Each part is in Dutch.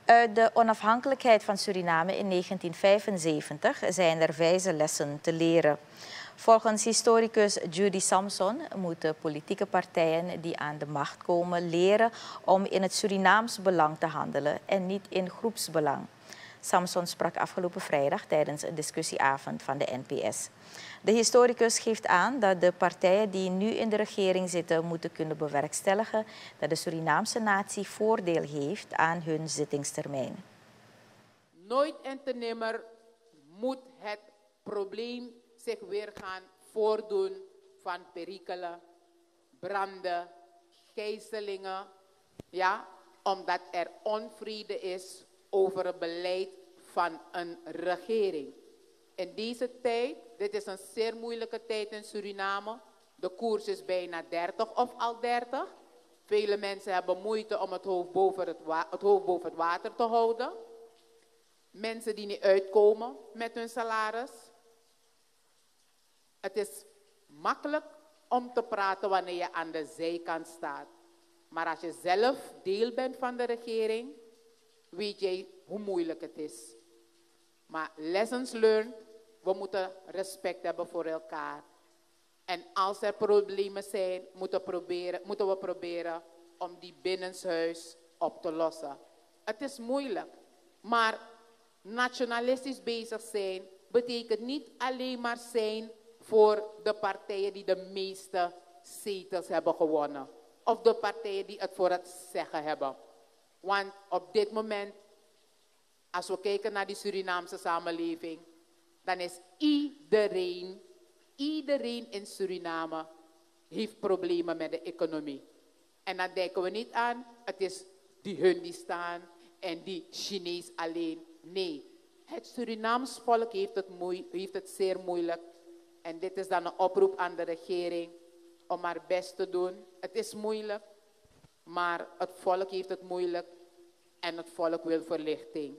Uit de onafhankelijkheid van Suriname in 1975 zijn er wijze lessen te leren. Volgens historicus Judy Samson moeten politieke partijen die aan de macht komen leren om in het Surinaams belang te handelen en niet in groepsbelang. Samson sprak afgelopen vrijdag tijdens een discussieavond van de NPS. De historicus geeft aan dat de partijen die nu in de regering zitten moeten kunnen bewerkstelligen dat de Surinaamse natie voordeel heeft aan hun zittingstermijn. Nooit en te nimmer moet het probleem zich weer gaan voordoen van perikelen, branden, gijzelingen, ja, omdat er onvrede is over het beleid van een regering. In deze tijd, dit is een zeer moeilijke tijd in Suriname. De koers is bijna 30 of al 30. Vele mensen hebben moeite om het hoofd boven het water te houden. Mensen die niet uitkomen met hun salaris. Het is makkelijk om te praten wanneer je aan de zijkant staat. Maar als je zelf deel bent van de regering, weet je hoe moeilijk het is. Maar lessons learned, we moeten respect hebben voor elkaar. En als er problemen zijn, moeten we proberen om die binnenshuis op te lossen. Het is moeilijk, maar nationalistisch bezig zijn betekent niet alleen maar zijn voor de partijen die de meeste zetels hebben gewonnen. Of de partijen die het voor het zeggen hebben. Want op dit moment, als we kijken naar die Surinaamse samenleving, dan is iedereen in Suriname heeft problemen met de economie. En dan denken we niet aan, het is hun die staan en die Chinees alleen. Nee, het Surinaams volk heeft het zeer moeilijk. En dit is dan een oproep aan de regering om haar best te doen. Het is moeilijk, maar het volk heeft het moeilijk en het volk wil verlichting.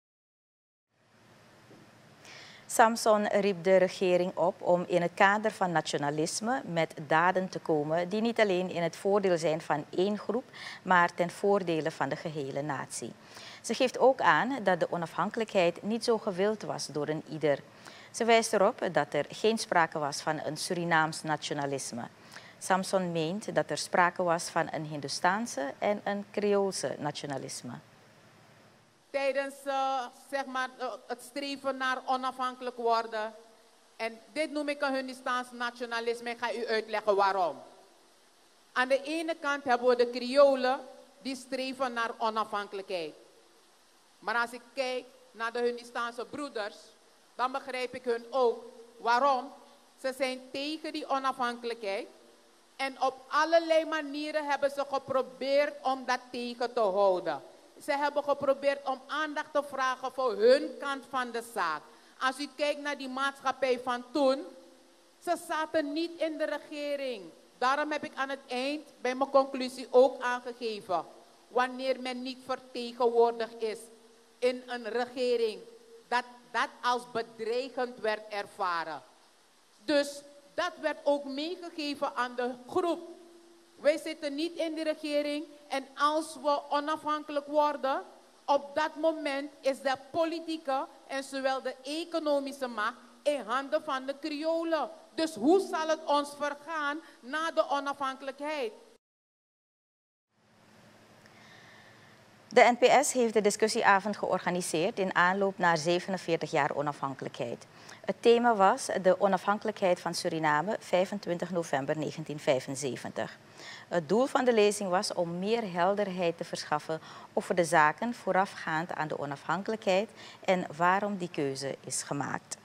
Samson riep de regering op om in het kader van nationalisme met daden te komen die niet alleen in het voordeel zijn van één groep, maar ten voordele van de gehele natie. Ze geeft ook aan dat de onafhankelijkheid niet zo gewild was door een ieder. Ze wijst erop dat er geen sprake was van een Surinaams nationalisme. Samson meent dat er sprake was van een Hindoestaanse en een Creoolse nationalisme. Tijdens het streven naar onafhankelijk worden. En dit noem ik een Hindoestaans nationalisme. Ik ga u uitleggen waarom. Aan de ene kant hebben we de Creolen die streven naar onafhankelijkheid. Maar als ik kijk naar de Hindoestaanse broeders, dan begrijp ik hun ook. Waarom? Ze zijn tegen die onafhankelijkheid. En op allerlei manieren hebben ze geprobeerd om dat tegen te houden. Ze hebben geprobeerd om aandacht te vragen voor hun kant van de zaak. Als u kijkt naar die maatschappij van toen, ze zaten niet in de regering. Daarom heb ik aan het eind bij mijn conclusie ook aangegeven. Wanneer men niet vertegenwoordigd is in een regering, dat als bedreigend werd ervaren. Dus dat werd ook meegegeven aan de groep. Wij zitten niet in de regering en als we onafhankelijk worden, op dat moment is de politieke en zowel de economische macht in handen van de Creolen. Dus hoe zal het ons vergaan na de onafhankelijkheid? De NPS heeft de discussieavond georganiseerd in aanloop naar 47 jaar onafhankelijkheid. Het thema was de onafhankelijkheid van Suriname, 25 november 1975. Het doel van de lezing was om meer helderheid te verschaffen over de zaken voorafgaand aan de onafhankelijkheid en waarom die keuze is gemaakt.